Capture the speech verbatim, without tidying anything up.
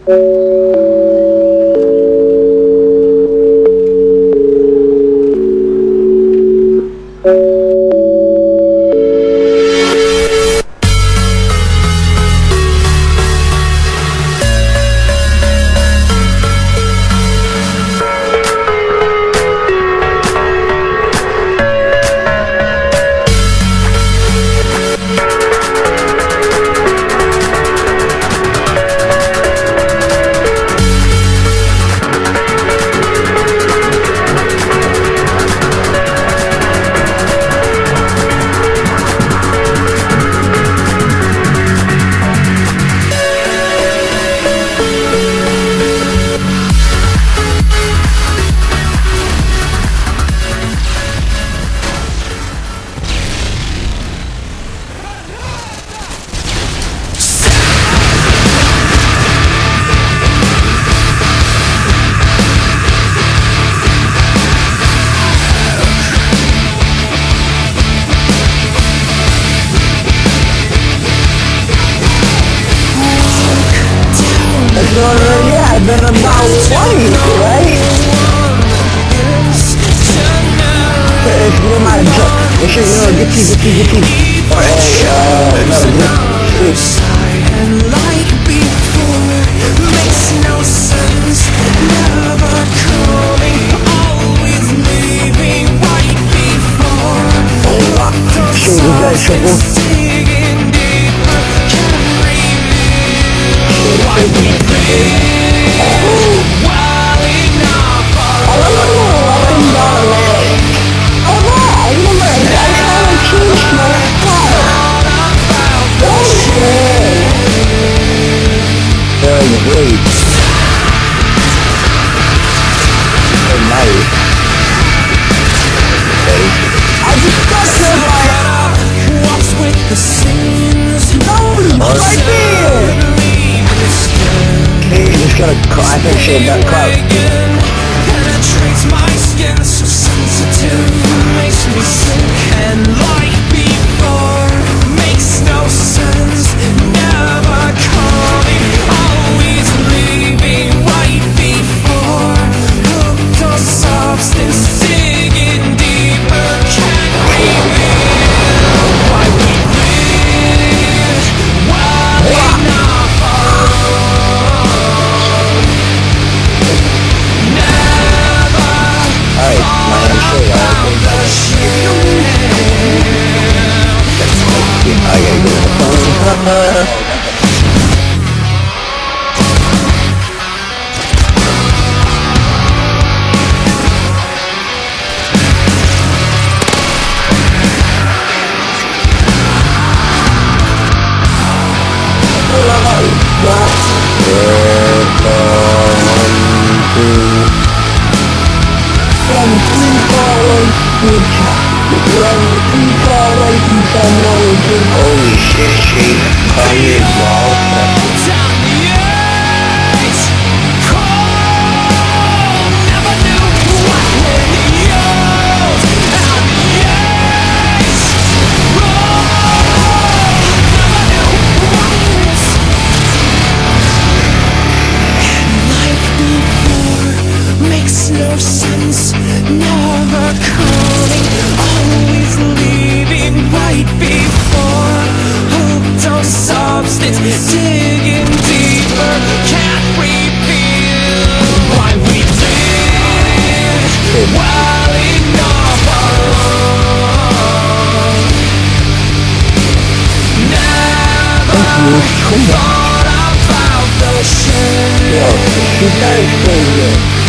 Yeah, I've been about twenty, right? If you don't mind, make sure you know, get tea, get tea, get tea. Or, uh, no, get tea. And like before, makes no sense. Never coming, always leaving right before. Locked ourselves and digging deeper, can't reveal what we feel. Well enough for Great. So nice. Okay. I just got to like what's with the scenes. No, right there. Okay, just gotta cry. I think she got caught. Penetrates my skin, so sensitive, makes me sick. And like before, makes no sense. Never coming, always leaving right before. Hooked on substance, digging deeper, can't reveal why we live. Well enough Alright, man, I'm sure y'all I gotta go to the phone. Holy shit, she come here, ball. Makes no sense, never coming, always leaving right before. Hooked on substance, digging deeper, can't reveal why we live well enough alone. Never thought about the shit. Yo, she died crazy.